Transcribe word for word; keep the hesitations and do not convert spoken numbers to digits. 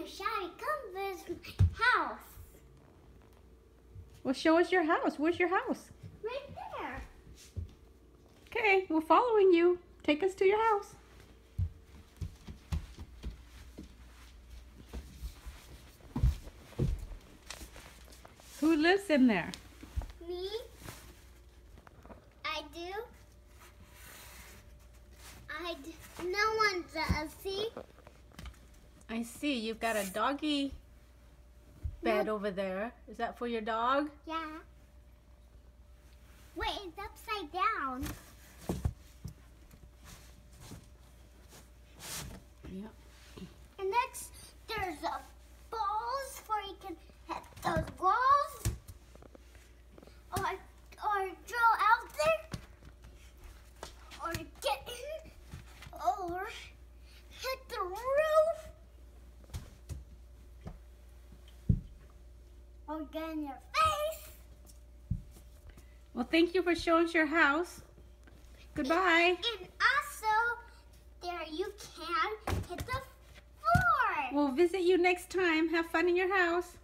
Mama Shari, come visit my house. Well, show us your house. Where's your house? Right there. Okay, we're following you. Take us to your house. Who lives in there? Me. I do. I do. No one does. See? I see. You've got a doggy bed No. over there. Is that for your dog? Yeah. Wait, it's upside down. Yeah. And next, there's a balls where you can hit those balls, or or drill out there, or get in, or hit the roof, or get in your face. Well, thank you for showing us your house. Goodbye. And also, there you can hit the floor. We'll visit you next time. Have fun in your house.